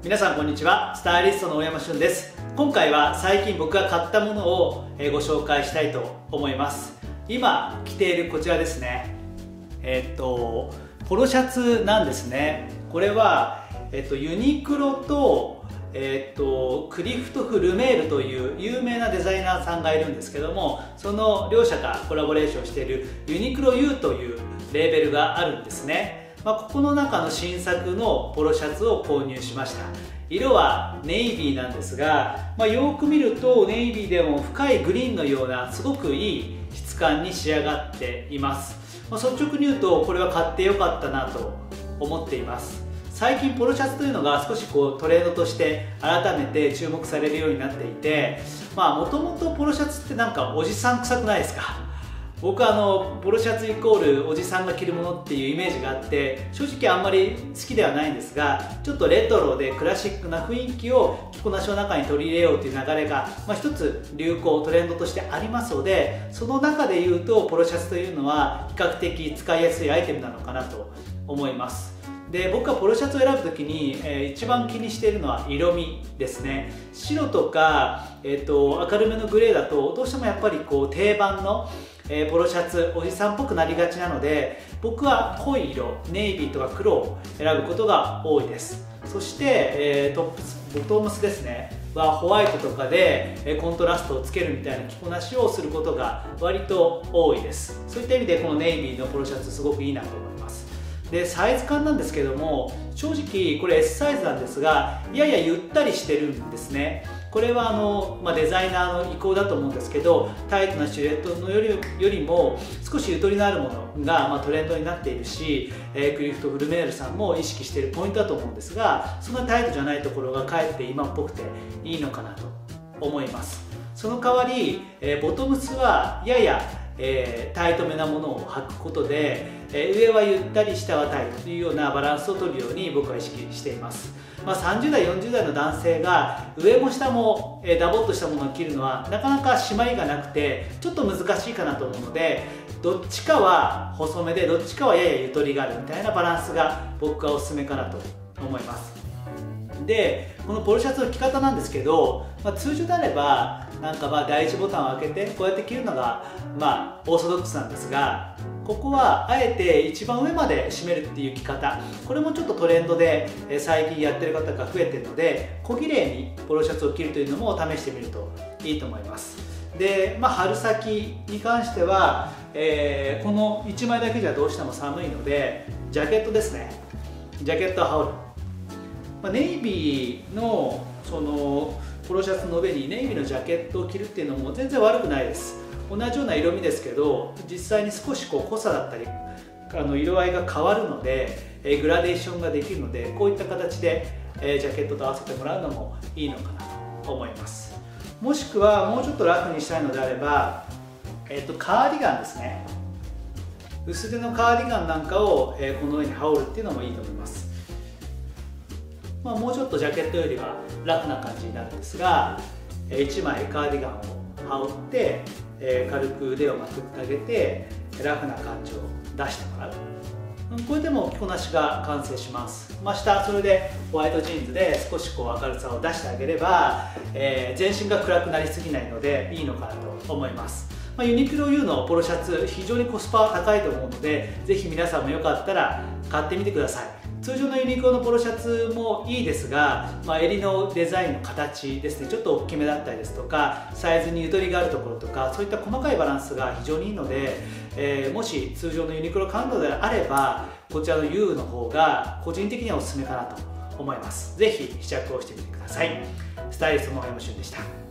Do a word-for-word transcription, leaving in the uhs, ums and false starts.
皆さんこんにちは。スタイリストの大山俊です。今回は最近僕が買ったものをご紹介したいと思います。今着ているこちらですね、えっとポロシャツなんですね。これは、えっと、ユニクロと、えっと、クリフトフ・ルメールという有名なデザイナーさんがいるんですけども、その両者がコラボレーションしているユニクロ ユー というレーベルがあるんですね。まあ、ここの中の新作のポロシャツを購入しました。色はネイビーなんですが、まあ、よく見るとネイビーでも深いグリーンのようなすごくいい質感に仕上がっています。まあ、率直に言うとこれは買ってよかったなと思っています。最近ポロシャツというのが少しこうトレードとして改めて注目されるようになっていて、まあもともとポロシャツってなんかおじさん臭くないですか？僕はあのポロシャツイコールおじさんが着るものっていうイメージがあって、正直あんまり好きではないんですが、ちょっとレトロでクラシックな雰囲気を着こなしの中に取り入れようという流れが、まあ、一つ流行トレンドとしてありますので、その中でいうとポロシャツというのは比較的使いやすいアイテムなのかなと思います。で、僕はポロシャツを選ぶときに、えー、一番気にしているのは色味ですね。白とか、えーと、明るめのグレーだとどうしてもやっぱりこう定番のえー、ポロシャツおじさんっぽくなりがちなので、僕は濃い色ネイビーとか黒を選ぶことが多いです。そして、えー、トップスボトムスですねはホワイトとかで、えー、コントラストをつけるみたいな着こなしをすることが割と多いです。そういった意味でこのネイビーのポロシャツすごくいいなと思います。で、サイズ感なんですけども、正直これ エス サイズなんですが、ややゆったりしてるんですね。これはあの、まあ、デザイナーの意向だと思うんですけど、タイトなシルエットのよりよりも少しゆとりのあるものが、まあ、トレンドになっているし、えー、クリフトフ・ルメールさんも意識しているポイントだと思うんですが、そんなタイトじゃないところがかえって今っぽくていいのかなと思います。その代わり、えー、ボトムスはややえー、タイトめなものを履くことで、えー、上はゆったり下はタイトというようなバランスを取るように僕は意識しています。まあ、さんじゅう代よんじゅう代の男性が上も下も、えー、ダボっとしたものを着るのはなかなか締まりがなくてちょっと難しいかなと思うので、どっちかは細めでどっちかはややゆとりがあるみたいなバランスが僕はおすすめかなと思います。で、このポロシャツの着方なんですけど、まあ、通常であればなんかまあ第一ボタンを開けてこうやって着るのがまあオーソドックスなんですが、ここはあえて一番上まで締めるっていう着方、これもちょっとトレンドで最近やってる方が増えてるので、小綺麗にポロシャツを着るというのも試してみるといいと思います。で、まあ、春先に関しては、えー、このいちまいだけじゃどうしても寒いのでジャケットですね。ジャケットを羽織る、まあ、ネイビーのそのポロシャツの上にネイビーのジャケットを着るっていうのも全然悪くないです。同じような色味ですけど、実際に少しこう濃さだったりあの色合いが変わるので、えグラデーションができるので、こういった形で、えジャケットと合わせてもらうのもいいのかなと思います。もしくはもうちょっとラフにしたいのであれば、えー、とカーディガンですね。薄手のカーディガンなんかを、えこの上に羽織るっていうのもいいと思います。まあ、もうちょっとジャケットよりはラフな感じになるんですが、いちまいカーディガンを羽織って、えー、軽く腕をまくってあげてラフな感じを出してもらう。これでも着こなしが完成します。まあ、下それでホワイトジーンズで少しこう明るさを出してあげれば、えー、全身が暗くなりすぎないのでいいのかなと思います。まあ、ユニクロ ユー のポロシャツ非常にコスパは高いと思うので、ぜひ皆さんもよかったら買ってみてください。通常のユニクロのポロシャツもいいですが、まあ、襟のデザインの形ですね、ちょっと大きめだったりですとか、サイズにゆとりがあるところとか、そういった細かいバランスが非常にいいので、えー、もし通常のユニクロ買うのであればこちらの ユー の方が個人的にはおすすめかなと思います。ぜひ試着をしてみてください。スタイリストの大山俊でした。